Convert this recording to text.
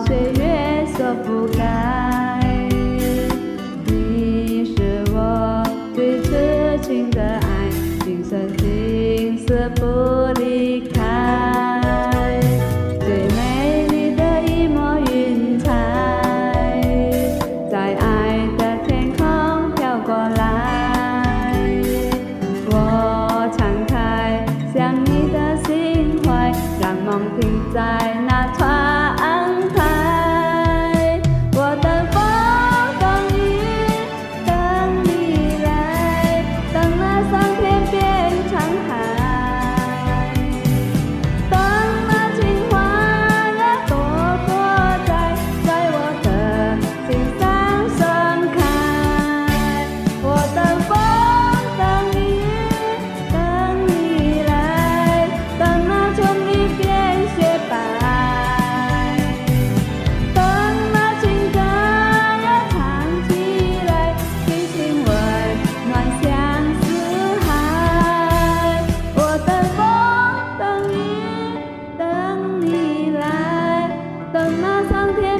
岁月所覆盖。你是我最痴情的爱，今生今世不离开。最美丽的一抹云彩，在爱的天空飘过来。我敞开想你的心怀，让梦停在那窗台。我等风等雨等你来，等那桑田变成海，等那情花呀朵朵在我的心上盛开。我等风等雨等你来，等那秋雨变雪白，等那情歌呀唱起来，激情温暖像四海。我等风等雨等你来，等那桑田